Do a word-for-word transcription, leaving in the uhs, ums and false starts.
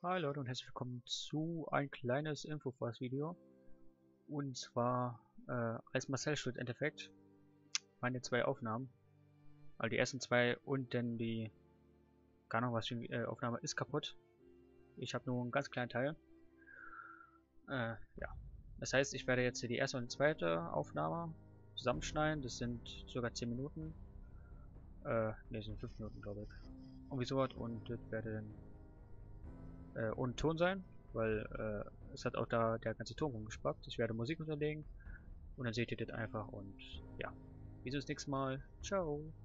Hi Leute und herzlich willkommen zu ein kleines Infoforce-Video. Und zwar äh, als Marcel Schuld im Endeffekt meine zwei Aufnahmen. Also die ersten zwei und dann die, gar noch was, äh, Aufnahme ist kaputt. Ich habe nur einen ganz kleinen Teil. Äh, ja. Das heißt, ich werde jetzt hier die erste und die zweite Aufnahme zusammenschneiden. Das sind circa zehn Minuten. Äh, ne, das sind fünf Minuten, glaube ich. Irgendwie sowas und das werde dann äh, ohne Ton sein, weil äh, es hat auch da der ganze Ton rumgespackt. Ich werde Musik unterlegen und dann seht ihr das einfach und ja. Bis zum nächsten Mal. Ciao.